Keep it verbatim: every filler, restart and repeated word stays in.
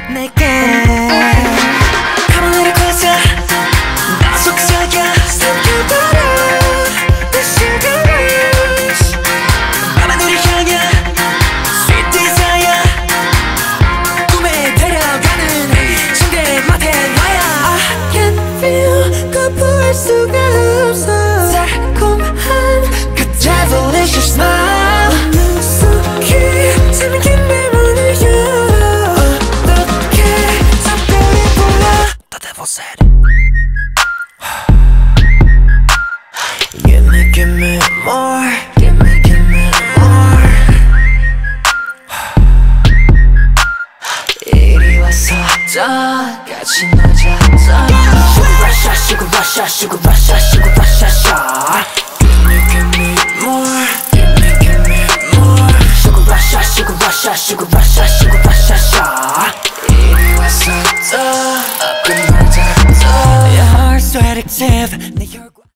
내게 가만히 꽂아 나 속삭여 삼켜버려 내 sugar rush 나만 너를 향해 sweet desire 꿈에 데려가는 침대 맡에 나야 I can feel 거부할 수가 없어 달콤한 그 devilish smile 능숙히 잠긴 내 문을 열어 어떻게 작별이 불러 The devil said Give me, give me more Give me, give me more 이리 와서 더 같이 놀자 Sugar rush, sugar rush, sugar rush, sugar rush, sugar Give me, give me more Give me, give me more Sugar rush, sugar rush, sugar rush, sugar rush, sugar 이리 와서 더 끝나자 더 Your heart's so addictive 내 혈관